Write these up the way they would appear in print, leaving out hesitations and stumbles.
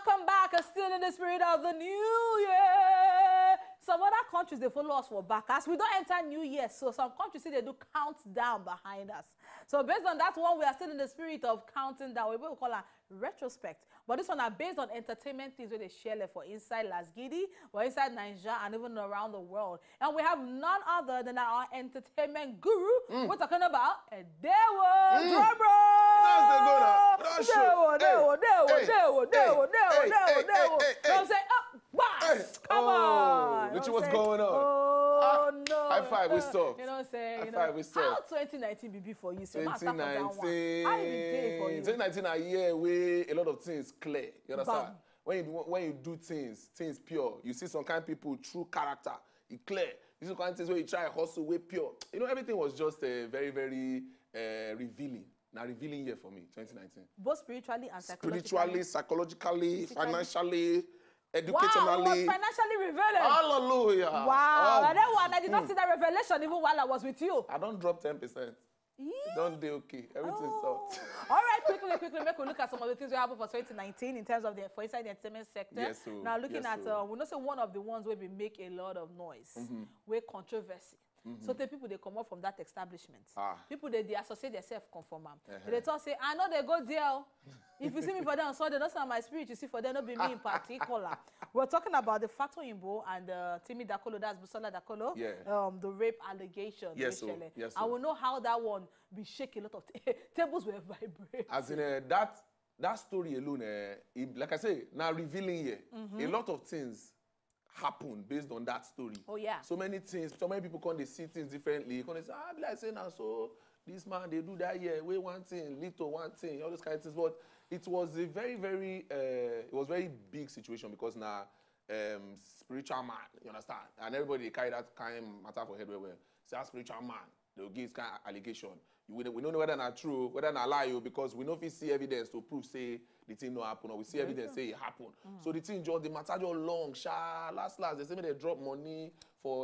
welcome back. Still in the spirit of the new year. Some other countries, they follow us for back. As we don't enter New Year, so some countries say they do countdown behind us. So based on that one, we are still in the spirit of counting down. We will call it retrospect. But this one are based on entertainment things where they share like for inside Lasgidi, or inside Nigeria, and even around the world. And we have none other than our entertainment guru. We're talking about Edewo Drumroll. Come on. Which was going on? Oh, no. High five, we stopped. You know what I'm saying? High You five, know, we stopped. how 2019 be for you? So 2019. How it for you? 2019 a year where a lot of things clear. You understand? Bam. When you do things pure, you see some kind of people, true character, it clear. You see some kind of things where you try hustle, way pure. You know, everything was just very, very revealing. Now revealing year for me, 2019. Both spiritually and psychologically. Spiritually, psychologically, financially, educationally. Wow, it was financially revealing. Hallelujah. Wow. Oh. And then one, I did not see that revelation even while I was with you. I don't drop 10%. Don't do okay. Everything's soft. All right, quickly, make we look at some of the things that happened for 2019 in terms of the for inside the entertainment sector. Yes, so, now looking yes, at, so. we know say one of the ones where we make a lot of noise, where controversy. So the people they come up from that establishment. People they associate themselves conform. They talk say, I know they go there. If you see me for them on Sunday, that's not my spirit. You see for them, not be me in particular. We're talking about the Fatou Imbo and Timi Dakolo, that's Busola Dakolo. Yeah. The rape allegation. Yes, so. Yes, so. I will know how that one be shake a lot of tables were vibrating. As in that story alone, like I say, now revealing here, a lot of things happen based on that story. Oh yeah. So many things. So many people come they see things differently. Come they say, be like saying now so this man they do that here. We one thing, little one thing, all those kind of things. But it was a very, very it was very big situation because now spiritual man, you understand? And everybody carry that kind of matter for head well. Say a spiritual man, they will give this kind of allegation. We don't know whether not true, whether not lie, because we know if we see evidence to prove say the thing no happen, or we see evidence say it happened. So the thing just the matter just long, last they say they drop money for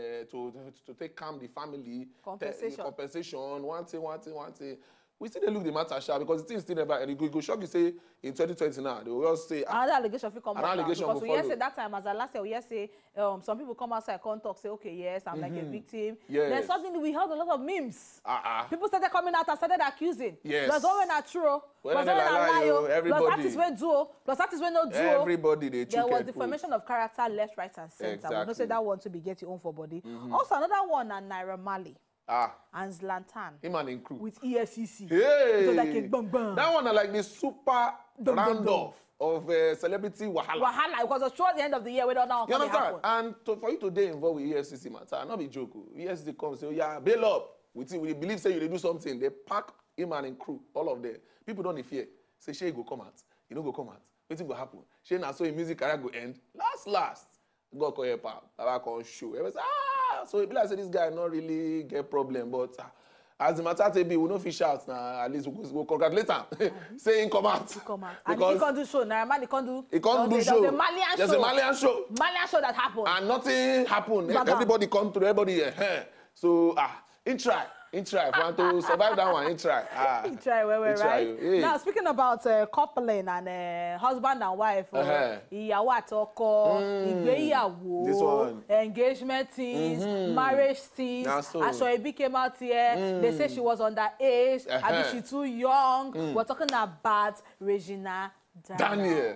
to take calm the family compensation, one thing. We still they look the matter because the thing still never and it go shock you say in 2020 now they will just say another allegation will come out because we hear say that time as a last year we hear say some people come outside come talk say okay yes I'm like a victim. Yes. Then suddenly we heard a lot of memes. People started coming out and started accusing. Yes. Plus one not true. Plus one lie. Everybody. Plus that is when do. Plus that is when no do. Everybody they there was defamation of character left, right, and center. Exactly. We don't say that one to be get your own for body. Also another one and Naira Marley. And Zlatan. Him and in crew. With EFCC. Hey! So like a bang bang. That one are like the super round-off of celebrity wahala. Wahala, because it's towards the end of the year, we don't know you what understand? happen. And for you today involved with EFCC matter, not be joke. EFCC comes say, oh, yeah, bail up. We believe say you do something. They pack him and in crew, all of them. People don't fear. Say, Shay go come out. You know go come out. What's going to happen? Shay now so his music career go end. Last. God call help out. Baba come show. Everybody say, so it be like say this guy not really get problem, but as the matter to be, we no fish out now. At least we'll congratulate him. Say him come out. Come out. And he can't do show. Naira he can't do. He can't do show. There's a Malian show. There's a Malian show. Malian show that happened. And nothing happened. Everybody come through. Everybody here. So he try. If you want to survive that one, he try. He try, right? Hey. Now, speaking about coupling and husband and wife, ìyàwó àtọkọ, ìgbéyàwó, this one, engagement things, marriage things, Aso Ebi came out here, they say she was underage, I mean she's too young. We're talking about Regina Daniel.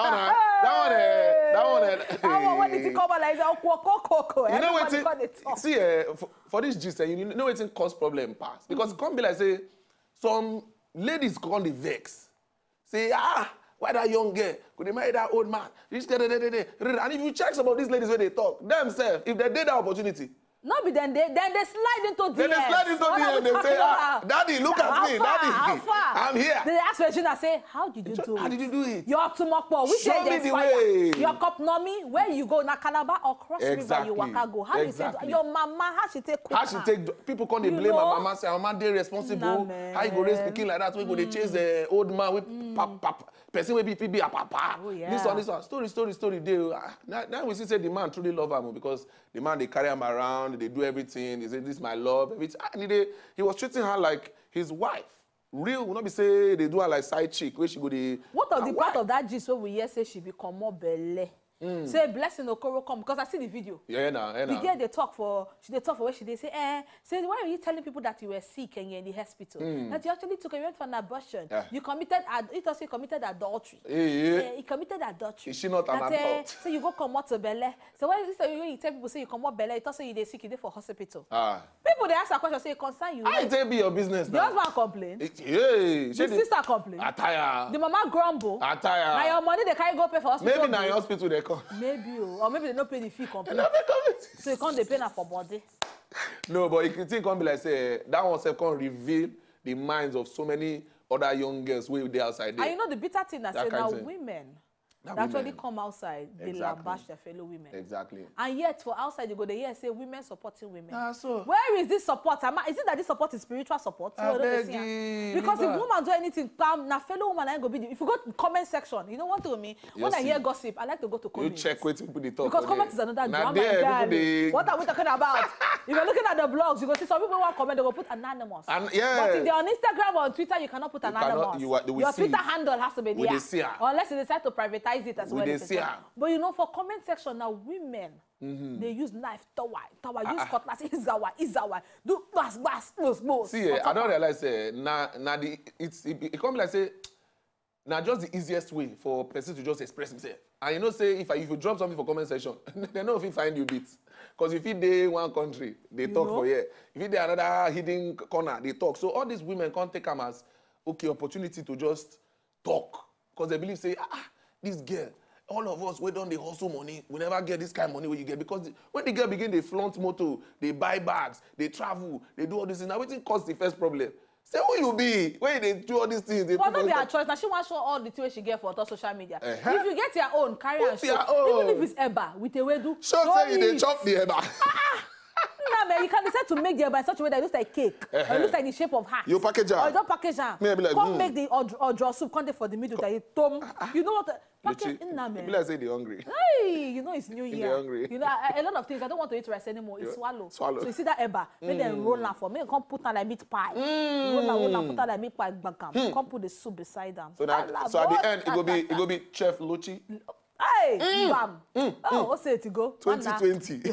That one. When did he come out like you know what? See, for this gist, you know what cause problem pass because it can't be like say some ladies call the vex, say why that young girl could they marry that old man? And if you check some of these ladies when they talk themselves, if they did that opportunity. No, but then they slide into DM. Then they slide into DM and they say, Daddy, look at me. Daddy, I'm here. They ask Regina, say, how did you do it? How did you do it? You're up to Mokpo. Which show me the way. Your cup nomi, where you go, na Calabar or Cross River, you waka go. How you say, your mama, how she take cook? How she take, people come, they blame my mama, say, mama, they responsible. How you go raise speaking like that? We go, they chase the old man with papa. Person will be a papa. Oh, yeah. This one. Story. Now we see say the man truly love him because the man, they carry him around, they do everything. They say, this is my love. Everything. And he was treating her like his wife. real, will not be say they do her like side chick, where she go the. What of the part of that gist where we hear say she become more belle? Say Blessing Okoro come because I see the video. Yeah, nah. The girl they talk for where she they say, say why are you telling people that you were sick and you're in the hospital? That you actually you went for an abortion. You committed adultery. Yeah. You committed adultery. Is she not an adult? So you go come out to belle. So why is this when you tell people say you come out belle, it also you they sick, you dey for hospital. People they ask a question, say it concern you. I tell be your business now. The husband complain. The sister complain. Attire. The mama grumble. Attire. Now your money they carry go pay for hospital. Maybe now your hospital they come. Maybe, or maybe they don't pay the fee complete. So you can't pay for body. No, but you think can't be like say that one self can't reveal the minds of so many other young girls who they outside there. And you know the bitter thing that say now women that actually come outside, they lambash their fellow women. Exactly. And yet for outside you go they hear say women supporting women. So. Where is this support? Is it that this support is spiritual support? I beg you, because if woman do anything, na fellow woman ain't go be. If you go to comment section, you know what to me? When I hear gossip, I like to go to comments. You check what people they talk. Because comment is another drama. What are we talking about? If you're looking at the blogs, you go see some people want comment, they will put anonymous. And but if they're on Instagram or on Twitter, you cannot put anonymous. Your Twitter handle has to be there. Unless you decide to privatize it as well. But you know, for comment section now, women they use knife, tawa, use cutlass, izawa, do bas. See, I don't realize it come like say now just the easiest way for person to just express himself. And you know, say if you drop something for comment section, they know if you find you beats. Because if you dey one country, they talk for here. If you dey another hidden corner, they talk. So all these women can't take them as opportunity to just talk. Because they believe say, this girl, all of us, we don't they hustle money. We never get this kind of money where you get. Because when the girl begin, they flaunt motor, they buy bags, they travel, they do all this things. Now, what cause the first problem? Say who you be when they do all these things. Well, not be her choice. Now she wants to show all the things she get for social media. If you get your own, carry and show. Even if it's eba with a way do. Show say they chop the eba. No, man, you can decide to make the eba in such a way that it looks like cake. Or it looks like the shape of heart. You package her. Or you don't package her. Come make the or draw soup. Come for the middle that you tom. You know what? Package in now, man. People say they're hungry. Hey, you know it's New Year. They're hungry. You know a lot of things. I don't want to eat rice anymore. It's swallow. So you see that eba. Make them roll her for. Make them come put on like meat pie. Roll her, put on like meat pie bagam. Come put the soup beside them. So at the end, it will be Chef Luchi. Hey, bam. Oh, what's it to go? 2020.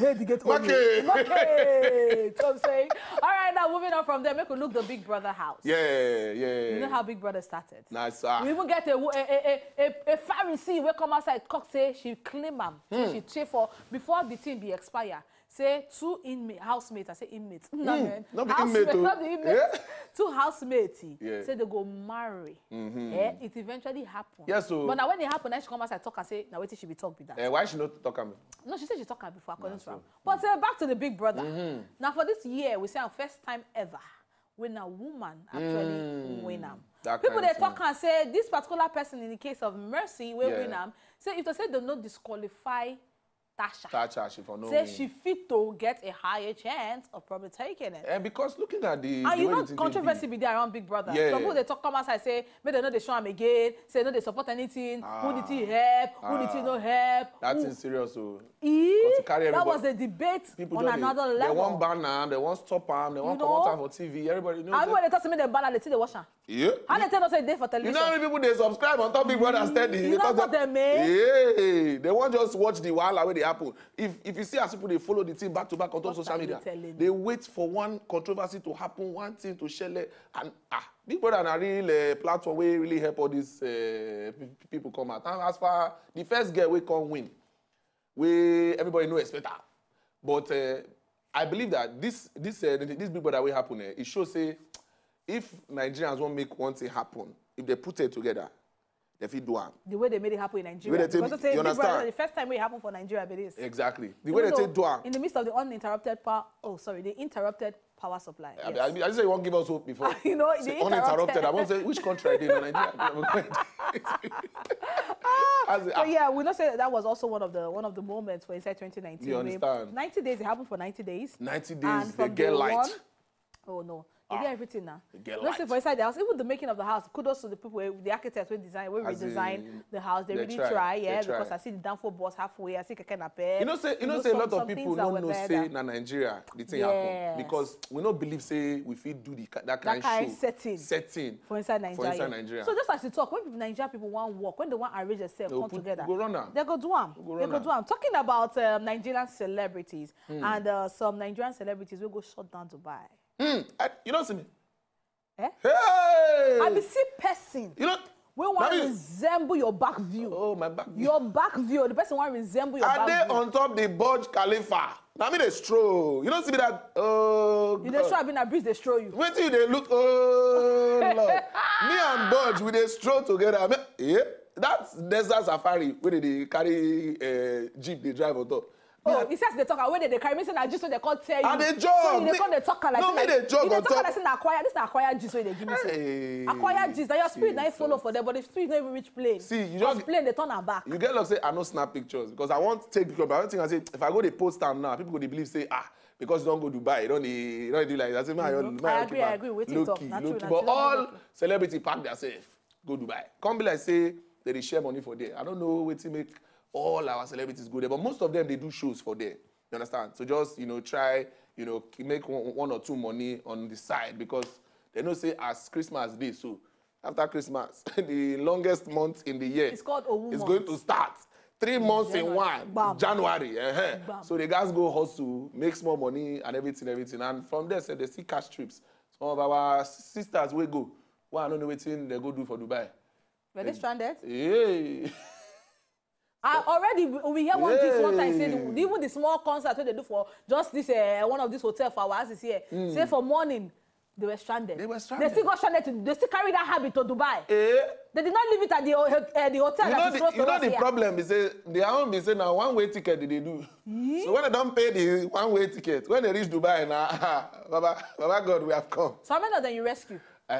Okay. So I'm saying. All right, now moving on from there, make we look the Big Brother house. Yeah. You know how Big Brother started? Nice. We even get a Pharisee will come outside, talk say she claim him. She cheer for before the team be expire. Say 2 housemates. I say inmates. No, man. Not the inmate. Not the inmates. Yeah. 2 housemates. Yeah. Say they go marry. It eventually happened. Yeah, so. But now when it happened, then she come outside talk and say, now wait till she be talk with that. Why she not talk about? No, she said she talked before, according to her. But back to the Big Brother. Now for this year, we say our first time ever when a woman actually win them. People they talk and say this particular person in the case of Mercy will win them. Say if they say they not disqualify Tasha, she for no say she fit to get a higher chance of probably taking it. And because looking at the and you know controversy be there around Big Brother. Some people they talk come outside say maybe they know they show him again, say no they support anything, who did he help, who did he not help. That's serious so. That was a debate on another level. They want ban them, they want stop them, they want come out for TV. Everybody knows. And when they talk to me, they ban they see the wash them. Yeah. How they tell us they for television? You know how many people they subscribe on top Big Brother steady? You know what they make? Yeah. They won't just watch the wahala where they happen. If you see as people they follow the team back to back on top social media, they wait for one controversy to happen, one thing to share, and Big Brother na real platform where really help all these people come out. And as far the first girl we come win, we everybody know expect her. But I believe that this Big Brother will happen. It shows say if Nigerians won't make one thing happen, if they put it together, they fit do it. The way they made it happen in Nigeria. Because say, Big Brother, the first time it happened for Nigeria, but it is. Exactly. The way they take do it. In the midst of the uninterrupted power, the interrupted power supply. Yes. I just say you won't give us hope before. You know, the uninterrupted. I won't say which country I did in Nigeria. So yeah, we know say that was also one of the moments for Inside 2019. You understand? 90 days, it happened for 90 days. 90 days, they get light. Oh no. They get everything now. They get Let's say light. for inside the house, even the making of the house, kudos to the people, the architects who design, we As redesign in, the house. They they really try, try, they yeah, try. because I see the downfall boss halfway, I see Keke Nape. You know, say a lot of people don't know say na Nigeria the thing happen because we don't believe say we fit do that kind of setting for inside Nigeria. So just as you talk, when Nigerian people want work, when they want arrange themselves, come together, go run they go do them. They go do them. Talking about Nigerian celebrities and some Nigerian celebrities will go shut down Dubai. You don't see me. Eh? Hey! I be see person. You know, we want to resemble your back view. Oh, my back view. Your back view. The person want to resemble your back view. Are they on top the Burj Khalifa? Now me they stroll. You don't see me that. Oh. You dey stroll. I been a breeze. They stroll you. Wait till they look. Oh Lord. Me and Burj we dey stroll together. Yeah. That's desert safari where they carry jeep they drive on top. Oh, it says they talk. When they carry me, say na just so they can't tell you. And they jog. So they come they talk like. No, me they jog on top. They talk like say na acquire. This na acquire gist wey they give me. Hey. Acquire gist. That your spirit na follow for them, but the spirit no even reach plane. See, you just plane they turn am back. You get like say I no snap pictures because I want to take picture, but I don't think I say if I go the post time now, people go dey believe say because you don't go Dubai, you don't do like that. I agree. Waiting talk. But all celebrity pack themselves go Dubai. Come be like say they dey share money for there. I don't know what to make all our celebrities go there, but most of them they do shows for there. You understand? So just try make one or two money on the side because they know say as Christmas Day, so after Christmas, the longest month in the year it's called Owu is month. going to start. 3 months in one, Bam. January. Bam. So the guys go hustle, make small money and everything. And from there, they see cash trips. Some of our sisters will go. Well, I don't know what they go do for Dubai. Were they stranded? Yeah. Already, we hear one thing one time, say even the small concert they do for just this one of these hotels for our houses here, say for morning, they were stranded. They were stranded. They still got stranded. They still carry that habit to Dubai. Eh? They did not leave it at the hotel that is close to us the here. problem is say they are only say now one-way ticket they do. So when they don't pay the one-way ticket, when they reach Dubai now, Baba God, we have come. So how many of them you rescue?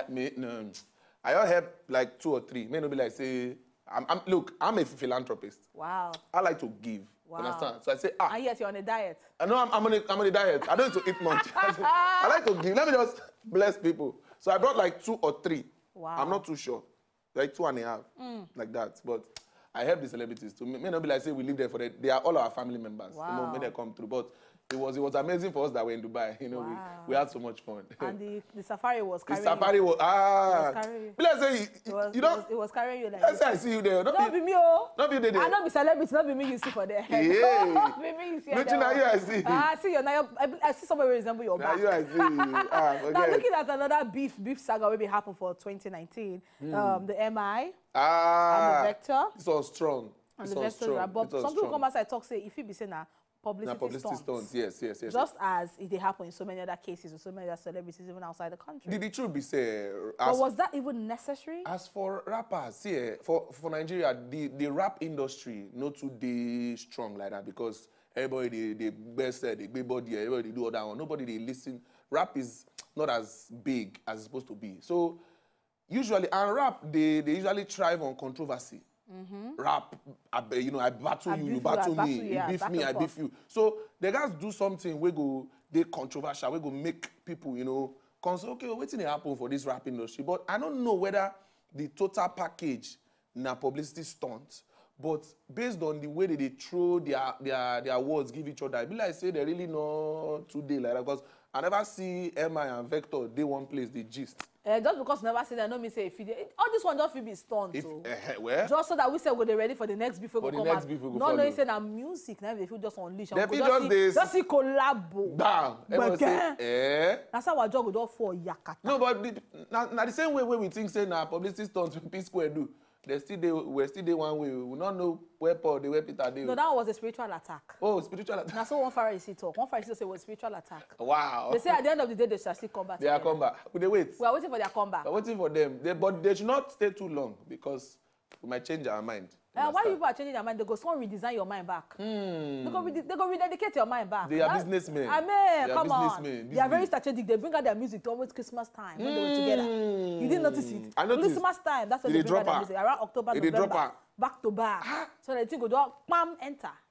No, I all help like 2 or 3. May not be like say. Look, I'm a philanthropist. Wow. I like to give. Wow. Understand? So I say, And yet you're on a diet. I know I'm on a diet. I don't need to eat much. I like to give. Let me just bless people. So I brought like 2 or 3. Wow. I'm not too sure. Like 2.5. Like that. But I help the celebrities too. May not be like say we live there for them. They are all our family members. Wow. May they come through. But it was amazing for us that we're in Dubai. Wow. We had so much fun. And the safari was carrying the safari was carrying you. Let's say it was carrying you like let's say I see you there. Not be me, oh. Not be there. I not be celebrity, not be me you see for there. Yeah. Not be me you see. Now you I see. I see you now. I see somebody resemble your back. Now you I see. Now looking at another beef saga will be happen for 2019. The MI and the Vector. This was strong. And the Vector, but some people come outside talk say if you be saying that publicity stunts. Yes. Just as it happened in so many other cases with so many other celebrities even outside the country. The truth be said, but was that even necessary? As for rappers, for Nigeria, the rap industry not too dey strong like that because everybody they best they big body, everybody they do all that one. Nobody they listen. Rap is not as big as it's supposed to be. So usually, and rap they usually thrive on controversy. Rap, I battle you, you battle me, you beef me, I beef you. So the guys do something we go they controversial, we go make people say, okay, what's going to happen for this rap industry? But I don't know whether the total package na publicity stunt, but based on the way that they throw their words, give each other, I be like say they really not today like that because I never see MI and Vector they one place they gist. Just because you never see that, no me say if all this one just will be stunned. Where? Just so that we say we're ready for the next beef. For the next beef we go follow. No, say that music now they feel just unleash. They feel just see collabo. Bam. Everyone say, That's how our job would all for yakata. No, but now the same way we think say now publicity stunts P Square do. We're still there one way. We don't know where Paul, the way Peter did. No, that was a spiritual attack. Oh, spiritual attack. That's what one Pharisee talk. One Pharisee say it was spiritual attack. Wow. They say at the end of the day they shall still come back. They are come back. They wait. We are waiting for their comeback. We're waiting for them. But they should not stay too long because we might change our mind. Why people are changing their mind? They go someone redesign your mind back. They go rededicate your mind back. They are businessmen. I mean, come on. They are very strategic. They bring out their music almost Christmas time when they were together. You didn't notice it? I noticed. Christmas time. That's when they bring out their music. Around October, November. Back to back. So they think go do enter.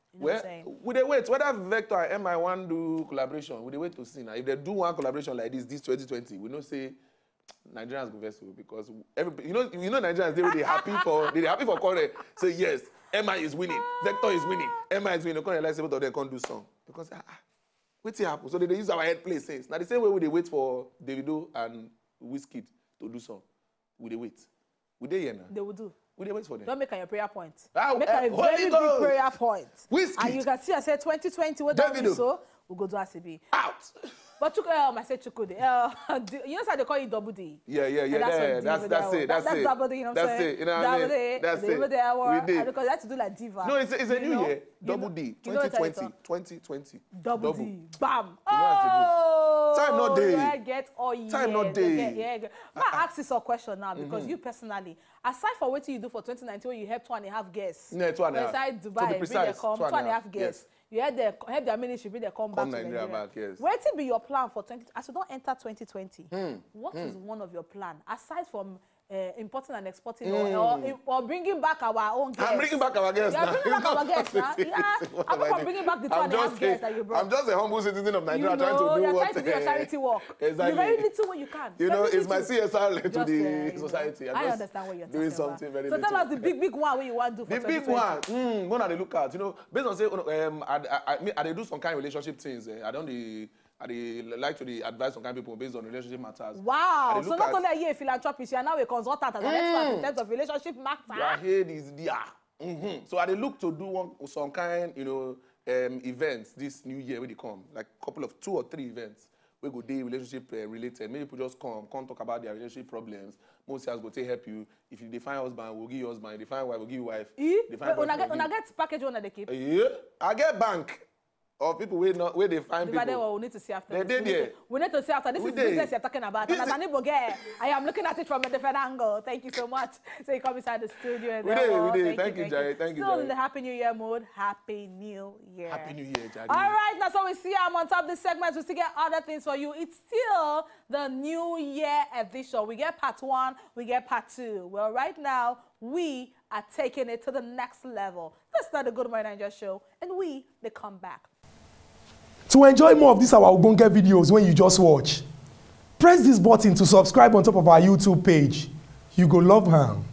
You know what I'm saying? We dey wait whether Vector and MI wan do collaboration. We dey wait to see now. If they do one collaboration like this 2020, we know say Nigerians go vessel because everybody, you know Nigerians they happy for Kore. Say yes, MI is winning, Vector is winning, MI is winning. Kore like say both of them can't do song because wetin happen? So they use our head play since. Now the same way we dey wait for Davido and Wizkid to do song. We dey wait. We dey here now. They will do. We dey wait for them. Don't make your prayer point. Make a very big prayer point. Wizkid. And you can see I said 2020 what that means so we'll go to ACB. Out. But I said Chukwudi. You know how they call it Double D? Yeah. That's it. That's Double D, you know what I'm saying? You know what I mean? That's it. We did. Because you have to do like Diva. No, it's a new year. Double D. 2020. Double D. Bam. Time not day. Get all year. Time not day. I ask you some question now because you personally, aside for what you do for 2019 when you help 2.5 guests. Yeah, 2.5. Inside Dubai, bring them come, 2.5 guests. You help their ministry, bring them come back to Nigeria. Yes. What will be your plan for 20? As you don't enter 2020, what is one of your plan aside from importing and exporting or bringing back our own guests? I'm bringing back our guests now. Bringing back our guests now. Yeah. I'm bringing back the 2.5 guests that you brought. I'm just a humble citizen of Nigeria trying to do trying to do your charity work. Exactly. You very little when you can. You know, it's my CSR to the society. I understand what you're talking doing something very So little. tell us the big one what you want to do for 2020. The big one, one at the lookout. You know, based on say, I do some kind of relationship things. I like to advise some kind of people based on relationship matters. Wow. So not only are you a philanthropist, you are now a consultant as an expert in terms of relationship matters. Your head is there. So I look to do some kind, events this new year when they come, like couple of 2 or 3 events. We go day relationship related. Maybe people just come talk about their relationship problems. Most of us go to help you. If you define husband, we'll give you husband. If you define wife, we'll give you wife. When I get package one they keep. Yeah, I get bank. Or people where they find people. We need to see after this. We need to see after this. Is business you're talking about. And as an Igbo girl, I am looking at it from a different angle. Thank you so much. So you come inside the studio. And we did. Thank you, Jai. Thank you, Still in the Happy New Year mode. Happy New Year. Happy New Year, Jai. All right, now so we see I'm on top of this segment. We still get other things for you. It's still the New Year edition. We get part 1, we get part 2. Well, right now, we are taking it to the next level. This is not the Good Morning Nigeria show, and they come back. To enjoy more of these our Ogbonge videos when you just watch, press this button to subscribe on top of our YouTube page. You go love her.